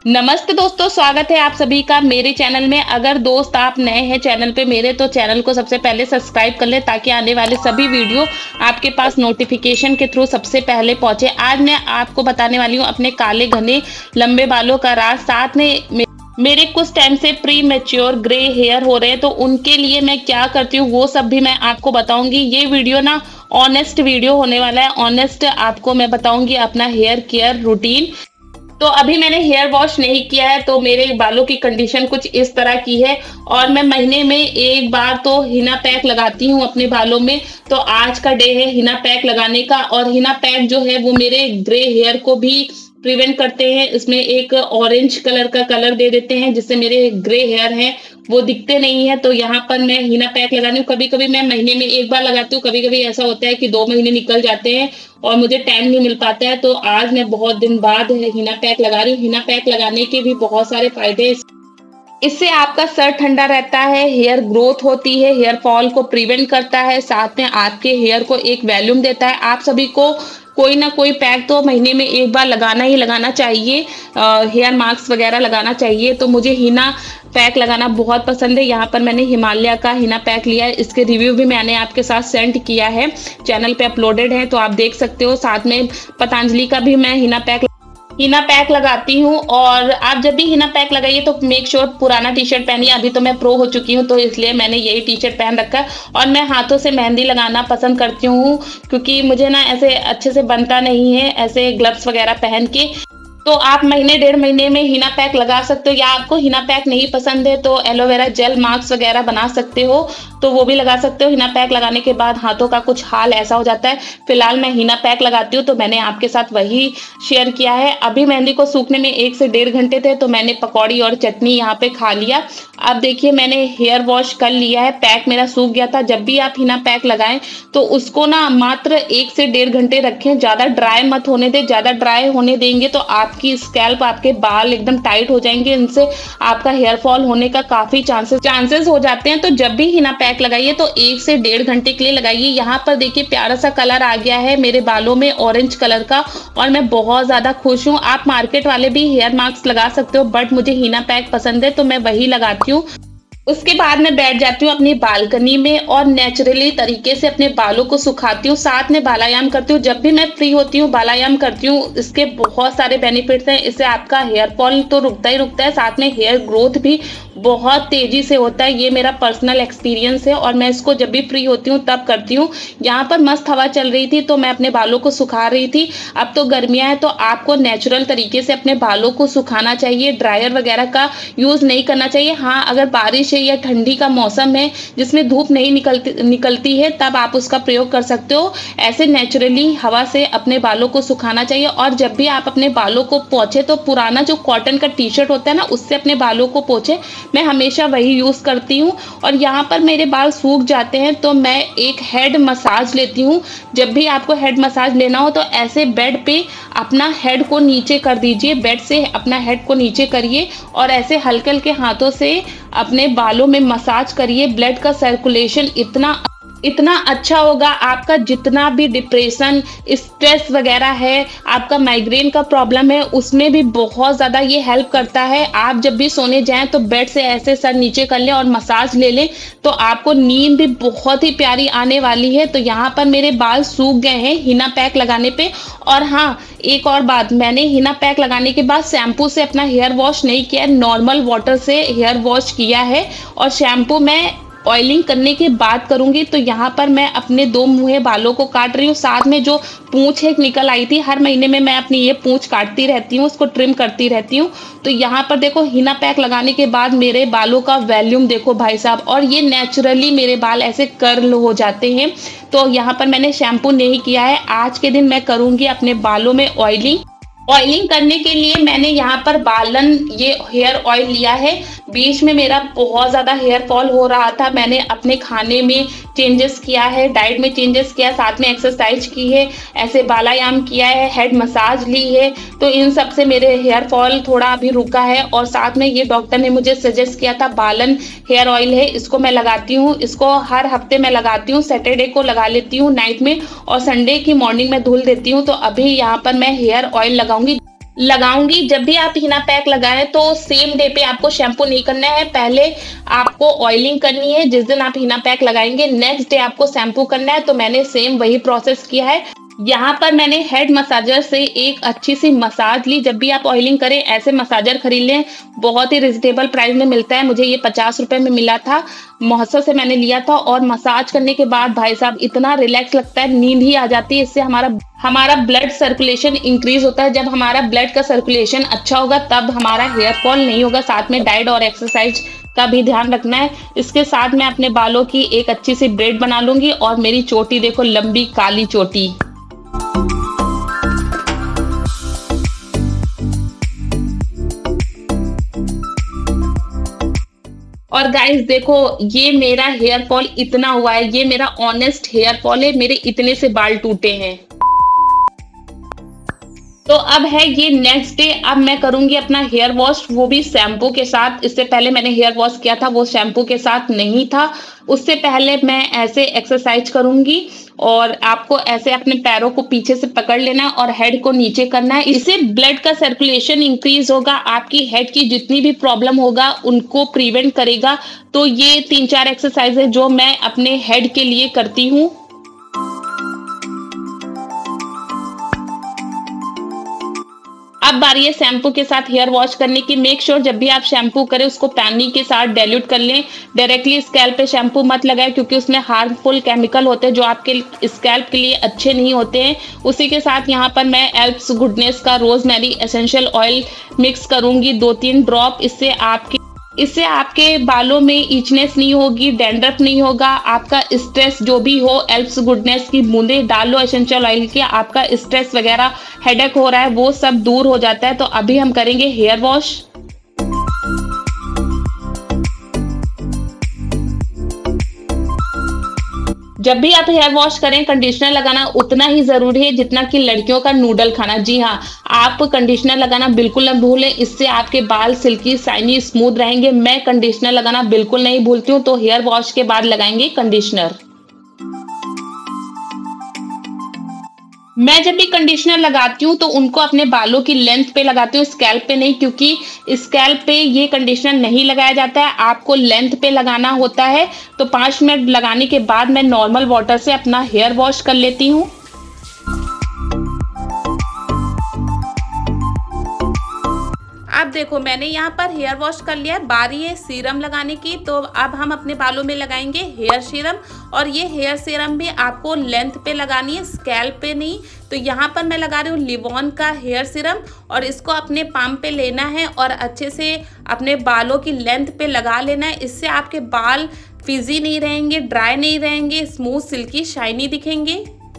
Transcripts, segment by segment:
नमस्ते दोस्तों, स्वागत है आप सभी का मेरे चैनल में। अगर दोस्त आप नए हैं चैनल पे मेरे, तो चैनल को सबसे पहले सब्सक्राइब कर ले ताकि आने वाले सभी वीडियो आपके पास नोटिफिकेशन के थ्रू सबसे पहले पहुंचे। आज मैं आपको बताने वाली हूं अपने काले घने लंबे बालों का राज। साथ में मेरे कुछ टाइम से प्री मैच्योर ग्रे हेयर हो रहे हैं, तो उनके लिए मैं क्या करती हूँ वो सब भी मैं आपको बताऊंगी। ये वीडियो ना ऑनेस्ट वीडियो होने वाला है। ऑनेस्ट आपको मैं बताऊंगी अपना हेयर केयर रूटीन। तो अभी मैंने हेयर वॉश नहीं किया है, तो मेरे बालों की कंडीशन कुछ इस तरह की है। और मैं महीने में एक बार तो हिना पैक लगाती हूँ अपने बालों में। तो आज का डे है हिना पैक लगाने का। और हिना पैक जो है वो मेरे ग्रे हेयर को भी प्रिवेंट करते हैं। इसमें एक ऑरेंज कलर का कलर दे देते हैं जिससे मेरे ग्रे हेयर हैं वो दिखते नहीं है। तो यहाँ पर मैं हिना पैक लगाती हूँ। कभी कभी मैं महीने में एक बार लगाती हूँ, कभी कभी ऐसा होता है कि 2 महीने निकल जाते हैं और मुझे टाइम नहीं मिल पाता है। तो आज मैं बहुत दिन बाद हिना पैक लगा रही हूँ। हिना पैक लगाने के भी बहुत सारे फायदे। इससे आपका सर ठंडा रहता है, हेयर ग्रोथ होती है, हेयर फॉल को प्रिवेंट करता है, साथ में आपके हेयर को एक वॉल्यूम देता है। आप सभी को कोई ना कोई पैक तो महीने में एक बार लगाना ही लगाना चाहिए। हेयर मास्क वगैरह लगाना चाहिए। तो मुझे हिना पैक लगाना बहुत पसंद है। यहाँ पर मैंने हिमालय का हिना पैक लिया है। इसके रिव्यू भी मैंने आपके साथ सेंड किया है, चैनल पे अपलोडेड है, तो आप देख सकते हो। साथ में पतंजलि का भी मैं हिना पैक लगाती हूँ। और आप जब भी हिना पैक लगाइए तो मेक श्योर पुराना टी शर्ट पहनिए। अभी तो मैं प्रो हो चुकी हूँ, तो इसलिए मैंने यही टी शर्ट पहन रखा है। और मैं हाथों से मेहंदी लगाना पसंद करती हूँ, क्योंकि मुझे ना ऐसे अच्छे से बनता नहीं है ऐसे ग्लव्स वगैरह पहन के। तो आप महीने 1.5 महीने में हिना पैक लगा सकते हो। या आपको हिना पैक नहीं पसंद है तो एलोवेरा जेल मास्क वगैरह बना सकते हो, तो वो भी लगा सकते हो। हिना पैक लगाने के बाद हाथों का कुछ हाल ऐसा हो जाता है। फिलहाल मैं हिना पैक लगाती हूँ, तो मैंने आपके साथ वही शेयर किया है। अभी मेहंदी को सूखने में 1 से 1.5 घंटे थे, तो मैंने पकौड़ी और चटनी यहाँ पे खा लिया। अब देखिए मैंने हेयर वॉश कर लिया है, पैक मेरा सूख गया था। जब भी आप हिना पैक लगाएं तो उसको ना मात्र 1 से 1.5 घंटे रखें, ज्यादा ड्राई मत होने दें। ज्यादा ड्राई होने देंगे तो आपकी स्कैल्प, आपके बाल एकदम टाइट हो जाएंगे। इनसे आपका हेयर फॉल होने का काफी चांसेस हो जाते हैं। तो जब भी हिना पैक लगाइए तो 1 से 1.5 घंटे के लिए लगाइए। यहाँ पर देखिए प्यारा सा कलर आ गया है मेरे बालों में, ऑरेंज कलर का, और मैं बहुत ज्यादा खुश हूँ। आप मार्केट वाले भी हेयर मास्क लगा सकते हो, बट मुझे हिना पैक पसंद है तो मैं वही लगाती हूँ। उसके बाद मैं बैठ जाती हूँ अपनी बालकनी में और नेचुरली तरीके से अपने बालों को सुखाती हूँ। साथ में बालायाम करती हूँ। जब भी मैं फ्री होती हूँ बालायाम करती हूँ। इसके बहुत सारे बेनिफिट्स हैं। इससे आपका हेयर फॉल तो रुकता ही रुकता है, साथ में हेयर ग्रोथ भी बहुत तेजी से होता है। ये मेरा पर्सनल एक्सपीरियंस है और मैं इसको जब भी फ्री होती हूँ तब करती हूँ। यहाँ पर मस्त हवा चल रही थी तो मैं अपने बालों को सुखा रही थी। अब तो गर्मियाँ हैं तो आपको नेचुरल तरीके से अपने बालों को सुखाना चाहिए। ड्रायर वगैरह का यूज नहीं करना चाहिए। हाँ, अगर बारिश या ठंडी का मौसम है जिसमें धूप नहीं निकलती है तब आप उसका प्रयोग कर सकते हो। ऐसे नेचुरली हवा से अपने बालों को सुखाना चाहिए। और जब भी आप अपने बालों को पोंछे तो पुराना जो कॉटन का टी शर्ट होता है ना, उससे अपने बालों को पोंछे। मैं हमेशा वही यूज करती हूँ। और यहाँ पर मेरे बाल सूख जाते हैं तो मैं एक हेड मसाज लेती हूँ। जब भी आपको हेड मसाज लेना हो तो ऐसे बेड पे अपना हेड को नीचे कर दीजिए। बेड से अपना हेड को नीचे करिए और ऐसे हल्के हल्के हाथों से अपने बालों में मसाज करिए। ब्लड का सर्कुलेशन इतना अच्छा होगा। आपका जितना भी डिप्रेशन, स्ट्रेस वगैरह है, आपका माइग्रेन का प्रॉब्लम है, उसमें भी बहुत ज़्यादा ये हेल्प करता है। आप जब भी सोने जाएं तो बेड से ऐसे सर नीचे कर लें और मसाज ले लें तो आपको नींद भी बहुत ही प्यारी आने वाली है। तो यहाँ पर मेरे बाल सूख गए हैं हिना पैक लगाने पे। और हाँ, एक और बात, मैंने हिना पैक लगाने के बाद शैम्पू से अपना हेयर वॉश नहीं किया, नॉर्मल वाटर से हेयर वॉश किया है। और शैम्पू मैं ऑयलिंग करने की बात करूंगी तो यहाँ पर मैं अपने 2 मुँहे बालों को काट रही हूँ। साथ में जो पूंछ एक निकल आई थी, हर महीने में मैं अपनी ये पूंछ काटती रहती हूँ, उसको ट्रिम करती रहती हूँ। तो यहाँ पर देखो हिना पैक लगाने के बाद मेरे बालों का वॉल्यूम देखो भाई साहब, और ये नेचुरली मेरे बाल ऐसे कर्ल हो जाते हैं। तो यहाँ पर मैंने शैम्पू नहीं किया है। आज के दिन मैं करूँगी अपने बालों में ऑयलिंग करने के लिए मैंने यहाँ पर बालन ये हेयर ऑयल लिया है। बीच में मेरा बहुत ज़्यादा हेयर फॉल हो रहा था। मैंने अपने खाने में चेंजेस किया है, डाइट में चेंजेस किया, साथ में एक्सरसाइज की है, ऐसे बालायाम किया है, हेड मसाज ली है। तो इन सब से मेरे हेयर फॉल थोड़ा अभी रुका है। और साथ में ये डॉक्टर ने मुझे सजेस्ट किया था, बालन हेयर ऑयल है, इसको मैं लगाती हूँ। इसको हर हफ्ते मैं लगाती हूँ। सैटरडे को लगा लेती हूँ नाइट में और संडे की मॉर्निंग में धुल देती हूँ। तो अभी यहाँ पर मैं हेयर ऑयल लगाऊंगी। लगाऊंगी। जब भी आप हीना पैक लगाएं तो सेम डे पे आपको शैम्पू नहीं करना है, पहले आपको ऑयलिंग करनी है। जिस दिन आप हीना पैक लगाएंगे नेक्स्ट डे आपको शैम्पू करना है। तो मैंने सेम वही प्रोसेस किया है। यहाँ पर मैंने हेड मसाजर से एक अच्छी सी मसाज ली। जब भी आप ऑयलिंग करें ऐसे मसाजर खरीद लें, बहुत ही रिजनेबल प्राइस में मिलता है। मुझे ये 50 रुपए में मिला था, महोत्सव से मैंने लिया था। और मसाज करने के बाद भाई साहब इतना रिलैक्स लगता है, नींद ही आ जाती है। इससे हमारा ब्लड सर्कुलेशन इंक्रीज होता है। जब हमारा ब्लड का सर्कुलेशन अच्छा होगा तब हमारा हेयर फॉल नहीं होगा। साथ में डाइट और एक्सरसाइज का भी ध्यान रखना है। इसके साथ मैं अपने बालों की एक अच्छी सी ब्रेड बना लूंगी। और मेरी चोटी देखो, लंबी काली चोटी। और गाइस देखो, ये मेरा हेयर फॉल इतना हुआ है, ये मेरा ऑनेस्ट हेयर फॉल है, मेरे इतने से बाल टूटे हैं। तो अब है ये नेक्स्ट डे। अब मैं करूंगी अपना हेयर वॉश, वो भी शैम्पू के साथ। इससे पहले मैंने हेयर वॉश किया था, वो शैम्पू के साथ नहीं था। उससे पहले मैं ऐसे एक्सरसाइज करूंगी और आपको ऐसे अपने पैरों को पीछे से पकड़ लेना है और हेड को नीचे करना है। इससे ब्लड का सर्कुलेशन इंक्रीज होगा, आपकी हेड की जितनी भी प्रॉब्लम होगा उनको प्रिवेंट करेगा। तो ये 3-4 एक्सरसाइज है जो मैं अपने हेड के लिए करती हूँ। अब बारी है शैम्पू के साथ हेयर वॉश करने की। मेक श्योर जब भी आप शैम्पू करें उसको पानी के साथ डाइल्यूट कर लें। डायरेक्टली स्कैल्प पे शैम्पू मत लगाएं क्योंकि उसमें हार्मफुल केमिकल होते हैं जो आपके स्कैल्प के लिए अच्छे नहीं होते हैं। उसी के साथ यहाँ पर मैं एल्प्स गुडनेस का रोजमेरी एसेंशियल ऑयल मिक्स करूंगी 2-3 ड्रॉप। इससे आपके बालों में इचनेस नहीं होगी, डैंड्रफ नहीं होगा। आपका स्ट्रेस जो भी हो, एल्प्स गुडनेस की बूंदें डाल लो एसेंशियल ऑयल की, आपका स्ट्रेस वगैरह हेडेक हो रहा है वो सब दूर हो जाता है। तो अभी हम करेंगे हेयर वॉश। जब भी आप हेयर वॉश करें कंडीशनर लगाना उतना ही जरूरी है जितना कि लड़कियों का नूडल खाना। जी हाँ, आप कंडीशनर लगाना बिल्कुल न भूलें, इससे आपके बाल सिल्की शाइनी स्मूथ रहेंगे। मैं कंडीशनर लगाना बिल्कुल नहीं भूलती हूँ, तो हेयर वॉश के बाद लगाएंगे कंडीशनर। मैं जब भी कंडीशनर लगाती हूँ तो उनको अपने बालों की लेंथ पे लगाती हूँ, स्कैल्प पे नहीं, क्योंकि स्कैल्प पे ये कंडीशनर नहीं लगाया जाता है, आपको लेंथ पे लगाना होता है। तो 5 मिनट लगाने के बाद मैं नॉर्मल वाटर से अपना हेयर वॉश कर लेती हूँ। अब देखो मैंने यहाँ पर हेयर वॉश कर लिया है, बारी है सीरम लगाने की। तो अब हम अपने बालों में लगाएंगे हेयर सीरम। और ये हेयर सीरम भी आपको लेंथ पे लगानी है, स्कैल्प पे नहीं। तो यहाँ पर मैं लगा रही हूँ लिवॉन का हेयर सीरम और इसको अपने पाम पे लेना है और अच्छे से अपने बालों की लेंथ पे लगा लेना है। इससे आपके बाल फिजी नहीं रहेंगे, ड्राई नहीं रहेंगे, स्मूथ सिल्की शाइनी दिखेंगे।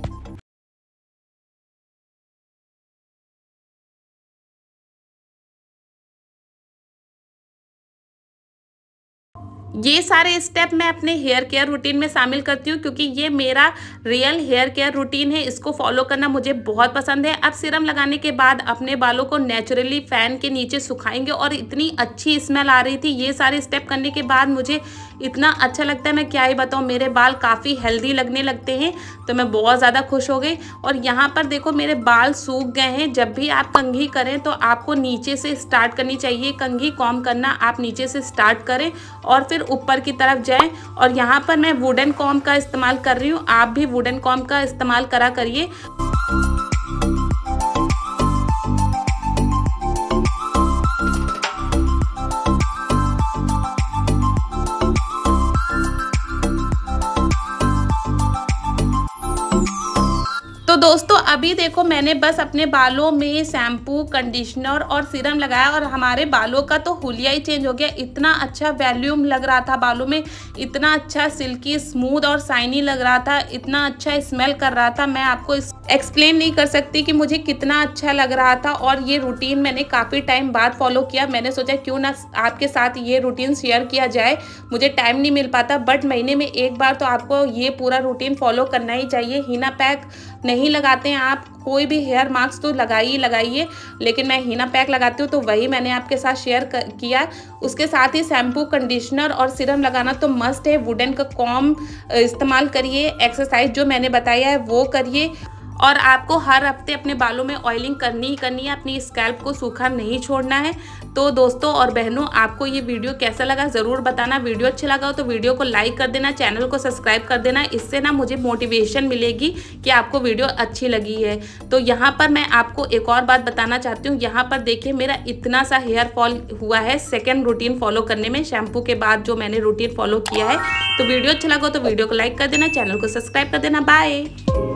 ये सारे स्टेप मैं अपने हेयर केयर रूटीन में शामिल करती हूँ क्योंकि ये मेरा रियल हेयर केयर रूटीन है, इसको फॉलो करना मुझे बहुत पसंद है। अब सीरम लगाने के बाद अपने बालों को नेचुरली फैन के नीचे सुखाएंगे और इतनी अच्छी स्मेल आ रही थी। ये सारे स्टेप करने के बाद मुझे इतना अच्छा लगता है, मैं क्या ही बताऊँ, मेरे बाल काफ़ी हेल्दी लगने लगते हैं। तो मैं बहुत ज़्यादा खुश हो गई। और यहाँ पर देखो मेरे बाल सूख गए हैं। जब भी आप कंघी करें तो आपको नीचे से स्टार्ट करनी चाहिए, कंघी कॉम्ब करना आप नीचे से स्टार्ट करें और फिर ऊपर की तरफ जाएं। और यहाँ पर मैं वुडन कॉम्ब का इस्तेमाल कर रही हूँ, आप भी वुडन कॉम्ब का इस्तेमाल करा करिए। तो दोस्तों अभी देखो मैंने बस अपने बालों में शैम्पू, कंडीशनर और सीरम लगाया और हमारे बालों का तो हुलिया ही चेंज हो गया। इतना अच्छा वॉल्यूम लग रहा था बालों में, इतना अच्छा सिल्की स्मूथ और शाइनी लग रहा था, इतना अच्छा स्मेल कर रहा था। मैं आपको एक्सप्लेन नहीं कर सकती कि मुझे कितना अच्छा लग रहा था। और ये रूटीन मैंने काफ़ी टाइम बाद फॉलो किया। मैंने सोचा क्यों ना आपके साथ ये रूटीन शेयर किया जाए। मुझे टाइम नहीं मिल पाता बट महीने में एक बार तो आपको ये पूरा रूटीन फॉलो करना ही चाहिए। हीना पैक नहीं लगाते हैं आप, कोई भी हेयर मास्क तो लगाइए, लेकिन मैं हीना पैक लगाती हूँ तो वही मैंने आपके साथ शेयर किया। उसके साथ ही शैम्पू, कंडीशनर और सीरम लगाना तो मस्ट है। वुडन का कॉम्ब इस्तेमाल करिए, एक्सरसाइज जो मैंने बताया है वो करिए। और आपको हर हफ्ते अपने बालों में ऑयलिंग करनी ही करनी है, अपनी स्कैल्प को सूखा नहीं छोड़ना है। तो दोस्तों और बहनों, आपको ये वीडियो कैसा लगा ज़रूर बताना। वीडियो अच्छा लगा हो तो वीडियो को लाइक कर देना, चैनल को सब्सक्राइब कर देना। इससे ना मुझे मोटिवेशन मिलेगी कि आपको वीडियो अच्छी लगी है। तो यहाँ पर मैं आपको एक और बात बताना चाहती हूँ। यहाँ पर देखिए मेरा इतना सा हेयर फॉल हुआ है सेकेंड रूटीन फॉलो करने में, शैम्पू के बाद जो मैंने रूटीन फॉलो किया है। तो वीडियो अच्छा लगा हो तो वीडियो को लाइक कर देना, चैनल को सब्सक्राइब कर देना। बाय।